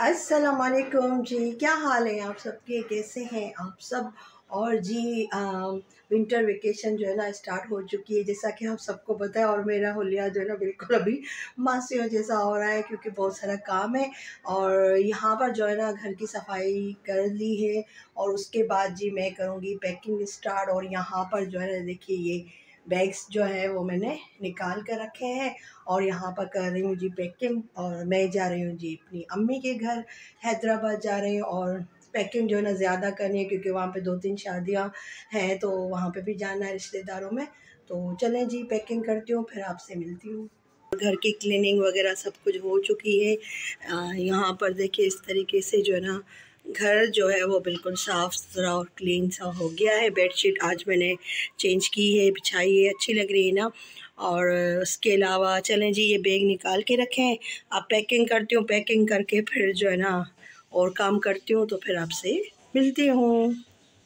अस्सलाम वालेकुम जी, क्या हाल है आप सबके, कैसे हैं आप सब। और जी विंटर वेकेशन जो है ना स्टार्ट हो चुकी है, जैसा कि आप सबको पता है। और मेरा हुलिया जो है ना बिल्कुल अभी मासियों जैसा हो रहा है, क्योंकि बहुत सारा काम है। और यहाँ पर जो है ना घर की सफाई कर ली है, और उसके बाद जी मैं करूँगी पैकिंग स्टार्ट। और यहाँ पर जो है ना देखिए, ये बैग्स जो है वो मैंने निकाल कर रखे हैं, और यहाँ पर कर रही हूँ जी पैकिंग। और मैं जा रही हूँ जी अपनी अम्मी के घर, हैदराबाद जा रही हूँ। और पैकिंग जो है ना ज़्यादा करनी है, क्योंकि वहाँ पे 2-3 शादियाँ हैं, तो वहाँ पे भी जाना है रिश्तेदारों में। तो चलें जी पैकिंग करती हूँ, फिर आपसे मिलती हूँ। घर की क्लीनिंग वगैरह सब कुछ हो चुकी है। यहाँ पर देखिए इस तरीके से जो है ना घर जो है वो बिल्कुल साफ़ सुथरा और क्लीन सा हो गया है। बेडशीट आज मैंने चेंज की है, बिछाई है, अच्छी लग रही है ना। और उसके अलावा चलें जी ये बैग निकाल के रखें, अब पैकिंग करती हूँ। पैकिंग करके फिर जो है ना और काम करती हूँ, तो फिर आपसे मिलती हूँ।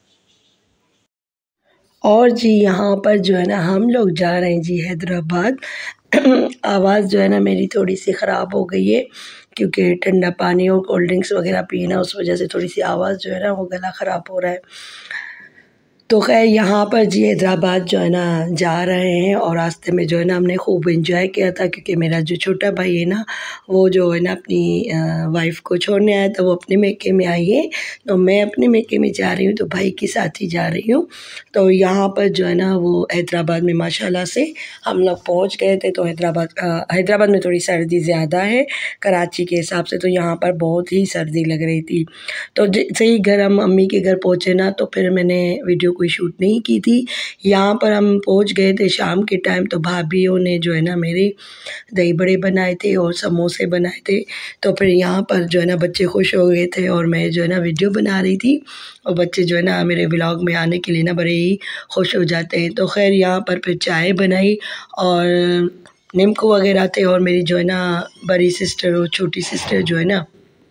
और जी यहाँ पर जो है ना हम लोग जा रहे हैं जी हैदराबाद। आवाज़ जो है ना मेरी थोड़ी सी ख़राब हो गई है, क्योंकि ठंडा पानी और कोल्ड ड्रिंक्स वगैरह पीना, उस वजह से थोड़ी सी आवाज़ जो है ना वो गला ख़राब हो रहा है। तो खैर यहाँ पर जी हैदराबाद जो है ना जा रहे हैं, और रास्ते में जो है ना हमने खूब एंजॉय किया था, क्योंकि मेरा जो छोटा भाई है ना वो जो है ना अपनी वाइफ को छोड़ने आया था, वो अपने मेके में आई है। तो मैं अपने मेके में जा रही हूँ, तो भाई के साथ ही जा रही हूँ। तो यहाँ पर जो है ना वो हैदराबाद में माशाल्लाह से हम लोग पहुँच गए थे। तो हैदराबाद में थोड़ी सर्दी ज़्यादा है कराची के हिसाब से, तो यहाँ पर बहुत ही सर्दी लग रही थी। तो जैसे ही घर हम अम्मी के घर पहुँचे ना, तो फिर मैंने वीडियो कोई शूट नहीं की थी। यहाँ पर हम पहुँच गए थे शाम के टाइम, तो भाभीयों ने जो है ना मेरे दही बड़े बनाए थे और समोसे बनाए थे। तो फिर यहाँ पर जो है ना बच्चे खुश हो गए थे, और मैं जो है ना वीडियो बना रही थी, और बच्चे जो है ना मेरे व्लॉग में आने के लिए ना बड़े ही खुश हो जाते हैं। तो खैर यहाँ पर फिर चाय बनाई, और नींबू वगैरह थे, और मेरी जो है ना बड़ी सिस्टर और छोटी सिस्टर जो है ना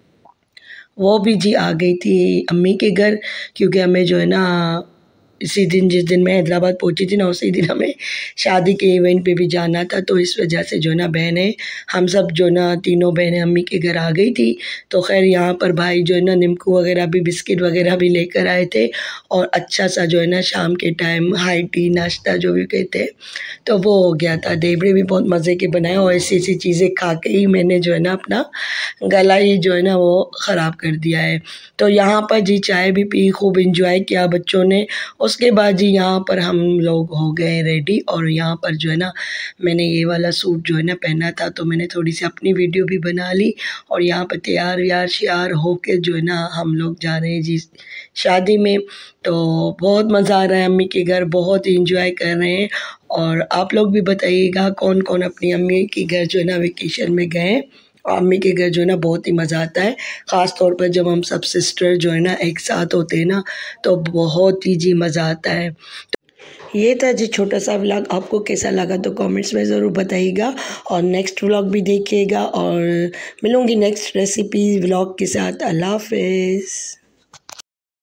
वो भी जी आ गई थी अम्मी के घर, क्योंकि हमें जो है ना इसी दिन, जिस दिन मैं हैदराबाद पहुंची थी ना, उसी दिन हमें शादी के इवेंट पे भी जाना था। तो इस वजह से जो है ना बहनें, हम सब जो ना तीनों बहनें अम्मी के घर आ गई थी। तो खैर यहाँ पर भाई जो है ना नींबू वगैरह भी, बिस्किट वगैरह भी लेकर आए थे, और अच्छा सा जो है ना शाम के टाइम हाई टी नाश्ता जो भी कहते हैं, तो वो हो गया था। देबड़े भी बहुत मज़े के बनाए, और ऐसी ऐसी चीज़ें खा के ही मैंने जो है ना अपना गला ही जो है ना वो ख़राब कर दिया है। तो यहाँ पर जी चाय भी पी, खूब इंजॉय किया बच्चों ने। उसके बाद जी यहाँ पर हम लोग हो गए रेडी, और यहाँ पर जो है ना मैंने ये वाला सूट जो है ना पहना था, तो मैंने थोड़ी सी अपनी वीडियो भी बना ली। और यहाँ पर तैयार व्यार श्यार होके जो है ना हम लोग जा रहे हैं जी शादी में। तो बहुत मज़ा आ रहा है, अम्मी के घर बहुत इंजॉय कर रहे हैं। और आप लोग भी बताइएगा कौन कौन अपनी अम्मी के घर जो है ना वेकेशन में गए। और अम्मी के घर जो है ना बहुत ही मज़ा आता है, ख़ास तौर पर जब हम सब सिस्टर जो है ना एक साथ होते हैं ना, तो बहुत ही जी मज़ा आता है। ये था जी छोटा सा व्लॉग, आपको कैसा लगा तो कमेंट्स में ज़रूर बताइएगा, और नेक्स्ट व्लॉग भी देखिएगा। और मिलूँगी नेक्स्ट रेसिपी व्लॉग के साथ। अल्लाह हाफ़िज़।